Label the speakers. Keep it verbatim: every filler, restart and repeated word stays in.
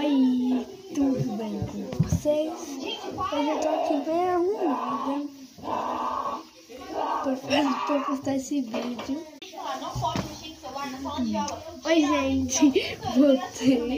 Speaker 1: Oi, tudo bem com vocês? Hoje eu tô aqui bem arrumada pra, pra postar esse vídeo. Oi, gente, voltei.